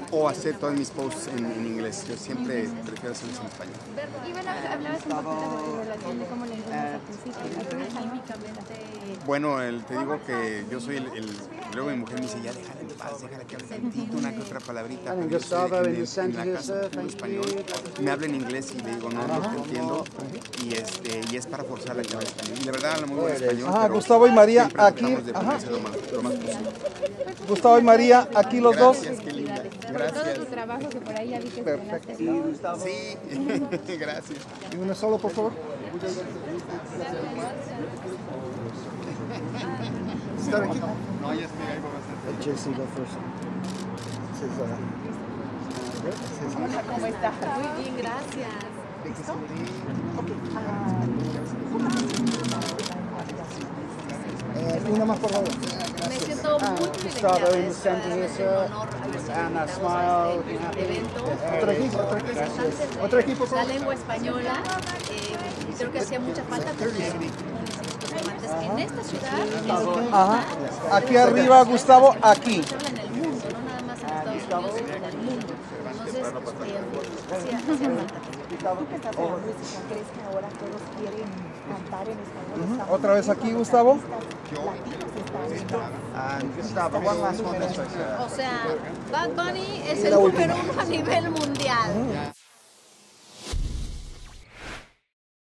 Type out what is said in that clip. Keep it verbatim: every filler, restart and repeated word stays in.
o hacer todos mis posts en, en inglés. Yo siempre prefiero hacerlos en español. Y bueno, hablabas un poco de la relación, de cómo le entiendes al principio, químicamente. Bueno, el, te digo que yo soy el, el... Luego mi mujer me dice, ya déjala en paz, déjala que hable tantito, una que otra palabrita. Pero yo soy en, el, en la casa puro español, me habla en inglés y le digo, no, no te entiendo. Y, este, y es para forzarla a que hable español. Y la verdad habla muy buen español. Ajá, Gustavo y María, aquí. Ajá. Lo más, lo más posible. Gustavo y María, aquí los dos. Gracias, qué linda. Por todo tu trabajo, que por ahí ya vi que Perfecto. Sí, gracias. Y una solo, por favor. ¿Estar aquí? No, ya estoy ahí, bastante. J C, go first. Hola, ¿cómo estás? Muy bien, gracias. Eh, una más, por favor. Me siento muy Gustavo privilegiada. in the Es center un here, honor haber sido and a invitado a smile. este evento. Otro equipo, otro equipo. Representantes de Otro equipo, por la favor. lengua española. Eh, creo que hacía mucha falta tener participantes en esta ciudad. Ajá. Aquí arriba, Gustavo, aquí. Se habla en el mundo, no nada más en Estados Unidos, sino en el mundo. Entonces, eh, hacía, hacía falta. Tú que estás en la música, ¿crees que ahora todos quieren cantar en español? Estamos Otra vez aquí, Gustavo. latinos están And Gustavo, one last one. O sea, Bad Bunny es el número uno a nivel mundial.